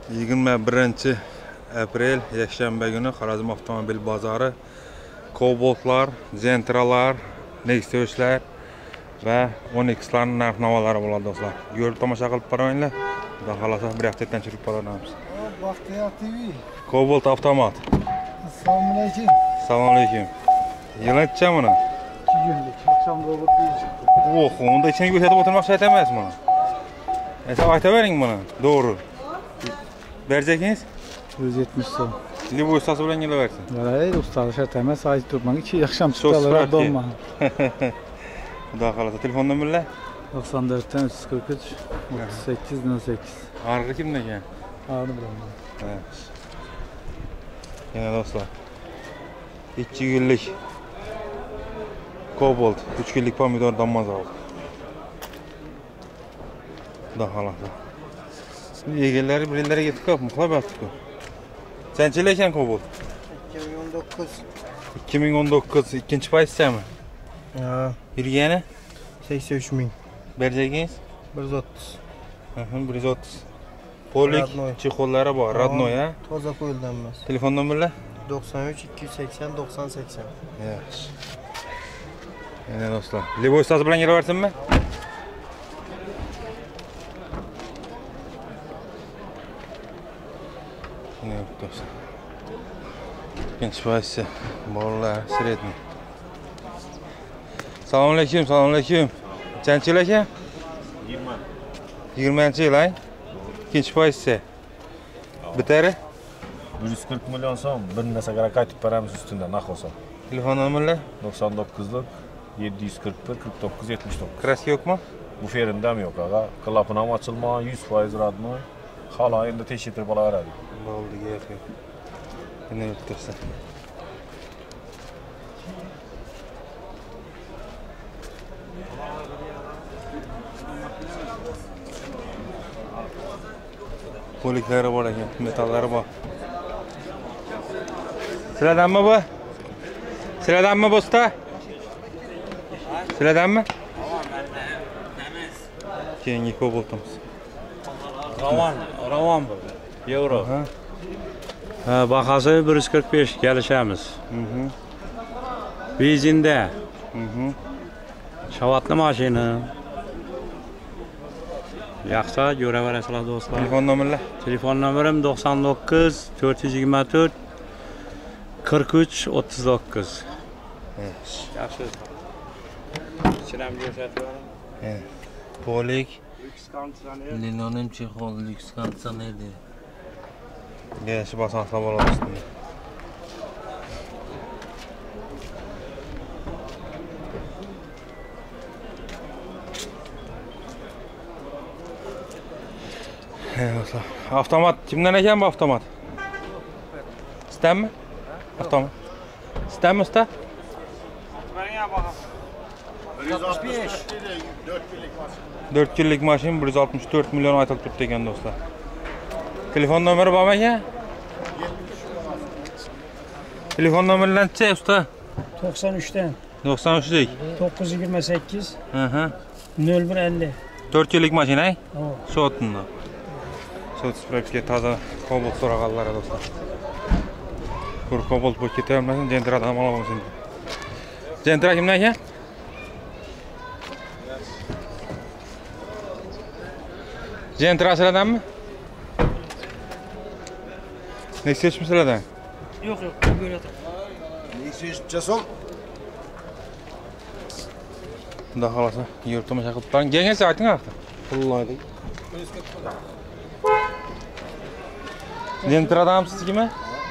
21 aprel yakshanba kuni Xorazm avtomobil bozori Cobaltlar, Gentralar, Nexuslar va Onyxlarning narx-navolari bo'ladi do'stlar. Ko'rib tomosha qilib boringlar. Xudo xolasa bir haftadan chirib qolamiz. Baxtiyor TV. Cobalt avtomat. Assalomu alaykum. Assalomu alaykum. Yig'latcha buni. 2 kunlik akşam Cobalt deyishdi. Oho, unda ichini ko'rsatib o'tirmoq shart emas buni. Aytavering buni, to'g'ri. Berjakingiz? 170 so'm. Liboy ustasi bilan kelaversin. Voy, ustalar shart emas, aytib turmang, 2 yaxsham chiqdilar dolma. Xudo xolasa telefon nomerlar 94 dan 343 3808. Arg'i kimdan ekan? Arg'i bilaman. Ha. Yana do'stlar. 2 yillik Cobalt, 3 yillik pomidor damazov. Xudo xolasa. Egalari bir yillarga yetib qolib, muhabbatku. Qancha ekan Cobalt? 2019. 2019 ikkinchi paytchami? Ha. Yurgani 83 ming. Berjagingiz? 130. Aha, 130. Polik chexollari bor, radnoy, ha? Toza qo'yilgan emas. Telefon nomerlar 93 280 90 80. Yaxshi. Yana do'stlar, Liboy ustasi bilan kelaversinmi? Ne do'stlar. Ikkinchi paytsi bolalar sredni. Assalomu alaykum, assalomu alaykum. Qancha yil aka? 20. 20-chi yil, ikkinchi paytsi. Bitari 140 milyon so'm bir narsaga qaytib beramiz ustidan naqosa. Telefon nomerlar 99lik 741 49 79. Kraska yo'qmi? Bu ferinde ham yo'q, aga. Klapini ham ochilmagan, 100% radnoy. Hala endi tekshirib olaveradi. Bo'ldi, yo'q. Yana o'tibsan. Poliklari bor ekan, metallari bor. Sizlardanmi bu? Sizlardanmi bu usta? Sizlardanmi? Keyingi Cobaltimiz. Ravon bu. Euro. Ha, bahası 145 gelişemiz. Benzin'de. Şavatlı maşini. Yaxsa göreverasizlar do'stlar. Telefon nomerlar? Telefon nomerim 99 424 43 39. Yaxshi. Sinam ko'rsatib. Polik Linonim chexol lyuks konditsionerdi. Yaxshi bosan savol olsin. Avtomat kimdan ekan bu avtomat? Sizdanmi? Avtomat. Sizdanmi usta? Menga baqa. 165. 4 yillik mashina 164 million aytilib turibdi ekan do'stlar. Telefon nomeri bormi aka? Telefon nomerlari-chi usta? 93 dan 93lik 928 Aha. 0150. 4 yillik mashina, Ha. Sotunda. Sot sprepga toza Cobalt so'raganlar do'stlar. Ko'r Cobalt bo'lib ketavermasin, Gentradan olamiz endi. Gentra kimdan ekan? Gentra sizlardanmi? Nexus sizlardan? Yo'q, ko'radi. Nexus jasom. Xudo xolasa, yurib tomosha qilib boring. Kelgansiz ayting haqda. Pullaydik. Gentradan sizgimi?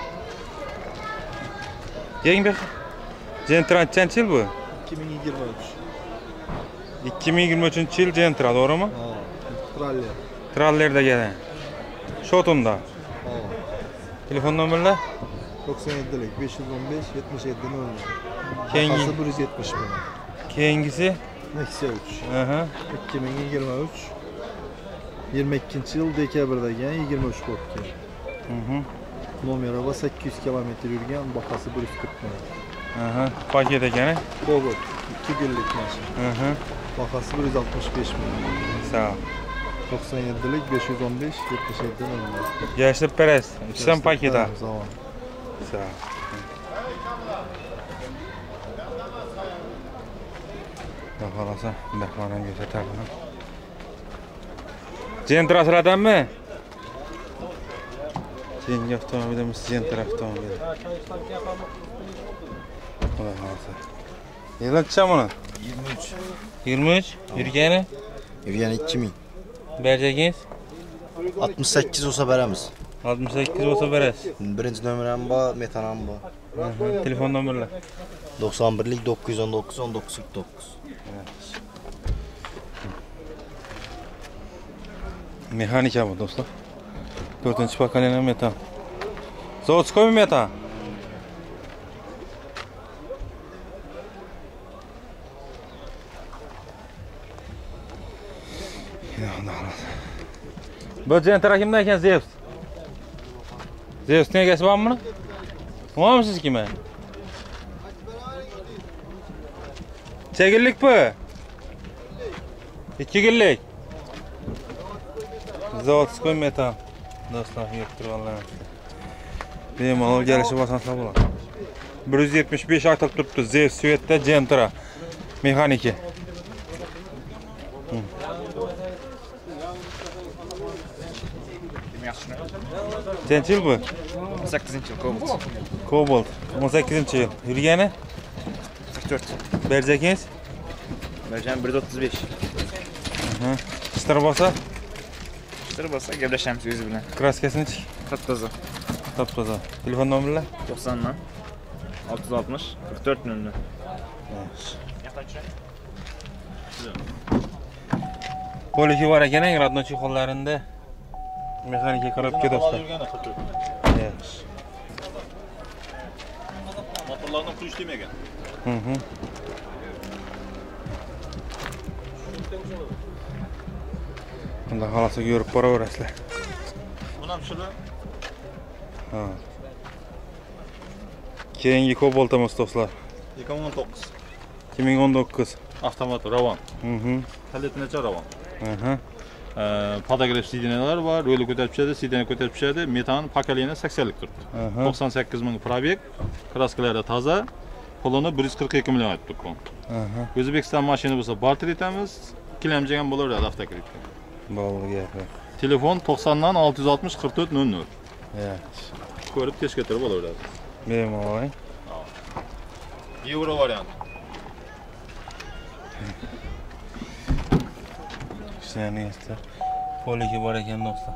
Yeng bir. Gentra qancha yil bu? 2023. 2023-yil Gentra, to'g'rimi? Ha. Traller. Trallerda kelgan. Shotunda. Ha. Telefon nomerlar 97lik 515 77 0. Keyingi 170 ming. keyingisi Nexus. aha 2023 22-yil dekabrda kelgan 23 bo'lib. Nomeri va 800 kilometr yurgan, bahasi 140 ming. aha paket ekan. Cobalt 2 yillik mashina. Aha Bahasi 165 ming. sağ ol. 97'lik 515 77 Yaşlı Perez. İçten paket ha. Sağ ol. Sağ ol. Bakalasa, bakmadan gösterdim. Gentra sıradan mı? Yeni avtomobilimiz Gentra avtomobili. Bakalasa. Yılın kaçam onu? 23. 23. Yürgeni? Yürüyen 2000. Berceğiniz? 68 olsa veremiz. 68 olsa veririz. Birinci nömrem var, metanam var. Telefon numarlar. 91'lik 919 1949. Mexanika bu dostlar. 4. pokoleniya metan. Zavodskoy mu metan? Bu Gentra kimden ekan Zeus? Zeus'un egasi bormi buni? Var mı siz kime? Çekillik bu. 2 yillik. Zavodskoy metan. Dostlar, yettir vallahi. Bemalol gelişi basansa bo'ladi. 175 aytib turibdi. Zeus Svetda Gentra mexaniki. Kaçıncı yıl bu? 18-yil Cobalt. Cobalt. 18-yil. Yurgani? 44. Berjakingiz? Berjan 135. Ishlar bo'lsa? Ishlar bo'lsa gaplashamiz o'zi bilan. Kraskasini-chi? Top-toza. Top-toza. Telefon nomerlar? 90 660 44 00. Poliki var ekan, Radno chexollarida mexanika korobka dostlar. Motorlardan kuch demagan. Bunda xalasa ko'rib boraverasizlar. Buni ham shuni. Ha. Keyingi Cobaltimiz dostlar. 2019. 2019. Avtomat Ravon. Kaliti necha Ravon? Podograf sidinalar var, roli ko'tarib tushadi, sidina ko'tarib tushadi. Metan pokoleniya 80lik turibdi. 98 ming probeg, kraskalari toza. Pulini 142 million aytdik bu. O'zbekiston mashina bo'lsa barter etamiz, kilamjagan bo'laveradi avtokreditga. Bo'ldi gap. Telefon 90 dan 660 44 00. Ya. Ko'rib tez ko'tarib olaveradi. Bemalol. Euro variant. Seni ister. Poliki bor ekan dostlar.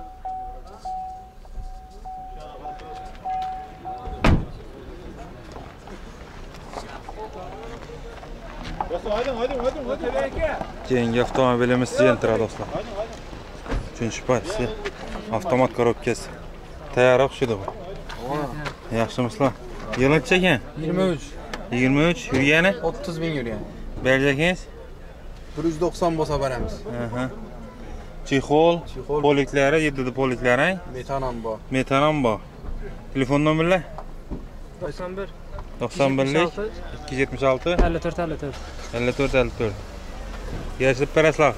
Keyingi avtomobilimiz Gentra dostlar. 3-partisi. Avtomat korobkasi. Tayyor o'xshaydi bu. Yaxshimisizlar? Yili necha ekan? 23. 23. Yurgani? 30 bin yurgan. Berjakingiz? 190 bo'lsa beramiz. Chexol, poliklari, 7 poliklari. Metanam bor. Metanam bor. Telefon nomerlar? 91 91lik 276 54 54. 54 54. Yaşlı peraslar.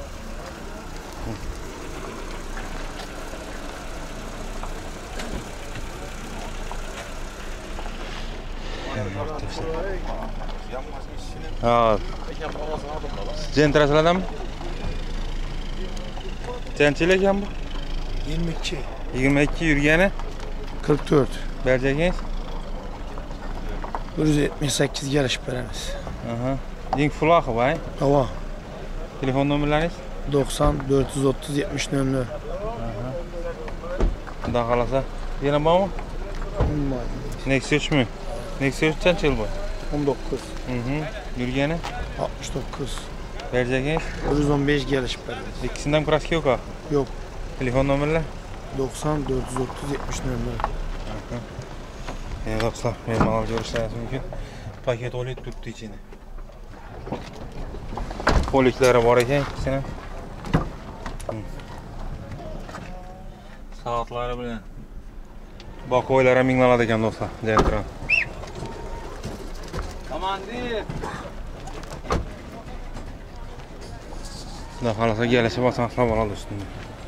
Ha. Gentra sıradan mı? Gençilik yan bu? 22. 22 yürgeni. 44. Berceğiniz? 178 geliş veremiz. Ding fulakı var. Tamam. Telefon numarlarınız? 90 430 70 00. Daha kalasa. Yine var mı? Nexus 3 mü? Nexus kaç yıl bu? 19. Yürgeni? 69. Berceğiniz? 115 geliş veremiz. İkisinden mi kraski yok ha? Yok. Telefon numarlar? 90 430 70 00. Evet dostlar, benim malal görüşleriniz mümkün. Paket olit tuttu içine. Polikleri var ekan ikisine. Saatları bilan. Bakoylara minglanadi ekan dostlar, Gentra. Komandir. Xudo xolasa kelishib olsang hisob oladi ustunda.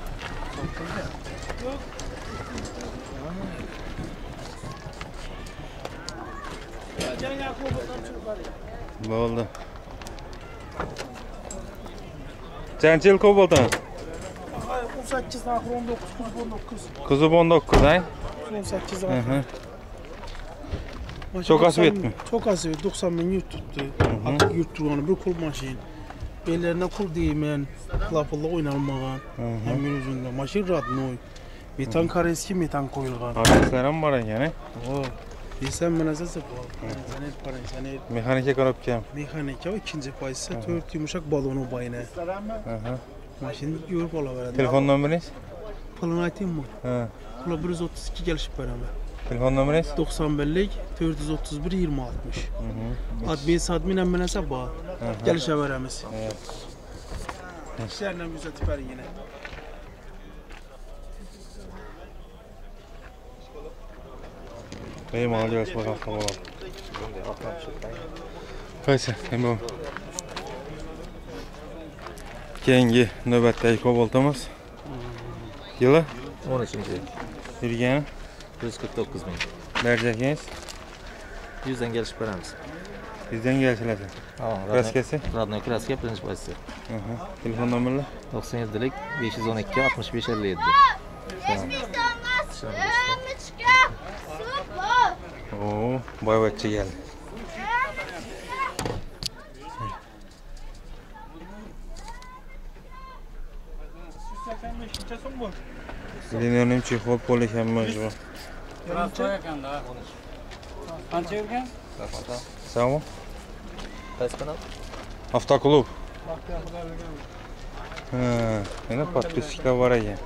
Bo'ldi. Qancha yil Cobalt? 18 narxi 19, 19. Kuzub 19, ay? 18 narxi. Çok asvet mi? Çok asvet, 90 bin yurt tuttu. Artık yurt turganı bir kul maşin. Bellerine kul değmen, lapılla oynanmagan. Hemen üzerinde maşin radnoy. Metan kareski metan koyulgan. Adreslerim var yani. Bilsem ben azası bu. Sen el Mexanike qarab kem. mexanika o ikinci payısı 4 yumuşak balonu bayına. Maşin görüp olaveradi. Telefon numarınız? Pulunu aytayım mı? Ha. Pula 132 gelişip beraber. Telefon numarınız? 91'lik 431 20 60. Admin hemen hesap bağ. Gelişe veremiz. Evet. İşlerle güzel tiper yine. Benim alacağız bakalım tamam. Qaysi? Hem keyingi navbatdagi Cobaltimiz. Yılı 13-yil. yurgani 149 ming. berjakingiz 100dan kelishib beramiz. bizdan kelishiladi. Kraskasi? Radnoy kraska birinchi pozisiya. Telefon nomerlar? 97lik 512 65 57. Oo, boyvachcha geldi. Lineonim chexol pol ekanmi bu? Qancha yurgan? Sağ Qaysi kanal? Avtoklub. Ha, yana podpiska var ekan.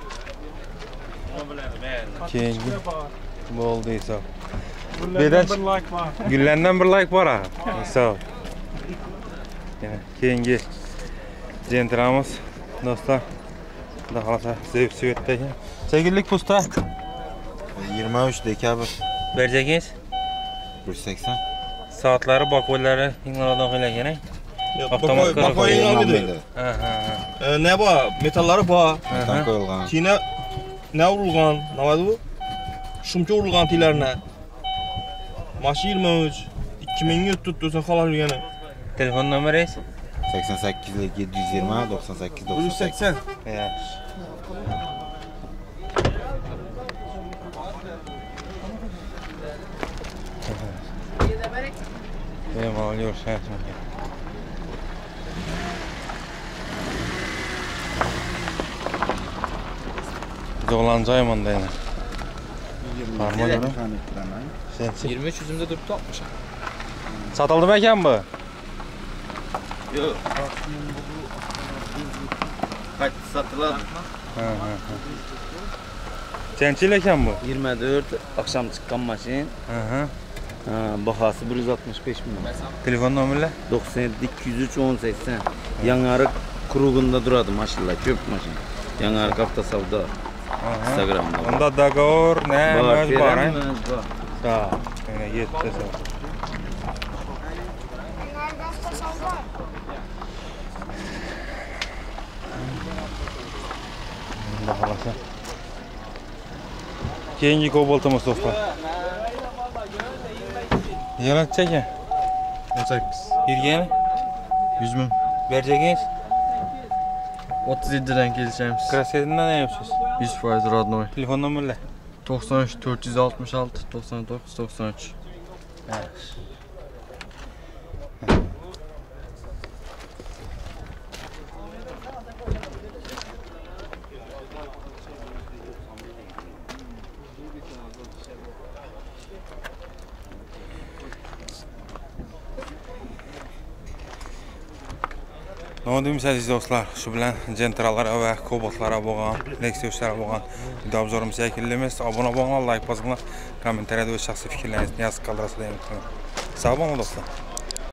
Keyingi bo'ldi hisob. Bedan bir like bor. Gullandan bir like bor ha. Hisob. Yana keyingi jentramiz do'stlar. Xudo xolasa sevib suyatda ekan. Chegirlik pusta. 23 dekabr Berjagingiz 180. Soatlari, bakollari inglardan qilagan. Avtomat bakoying olmaydi. Ne bor? Metallari bor. Metan qo'yilgan. Kina ne urilgan? Nima bu? Shumcha urilgan tilarni. Mashina 23 2000 yurt tutdi sen xolos yurgani. Telefon nomeringiz? 88lik 720 98 180. Yaxshi. Bemalol yurishayapman. Zo'lanjayman deyman. Farmonlar. 23 yüzümde duruptu 60. Satıldı ekan bu? Yo'q. Qayta sotiladi. Qancha yil ekan bu? 24 akşam chiqqan mashin. Bahası 165 bin. Telefon nomerlar? 97 203 1080. Yangarık kurugunda duradı maşallah köp maşin. Yangarık avtosavdo. Instagram'da. Onda dogovor ne var? Var. Sağ. Yine yetti sağ. Bunda xolasa. Keyingi Cobaltimiz do'stlar. Yalancha ekan. 18. Yurgani? 100 ming. Berjagingiz? 37'den geleceğimiz. Kraskasidan ne yapıyorsunuz? 100% Radnoy. Telefon nomerlar? 93 466 99 93. Evet. Nima deymiz aziz do'stlar, shu bilan Gentralar va Cobaltlar bo'lgan, Nexuslar bo'lgan video obzorimiz yakunlaymiz. Obuna bo'linglar, like bosinglar, kommentariyada o'z shaxsiy fikrlaringizni yozib qoldirasizlar. Sog' bo'ling do'stlar.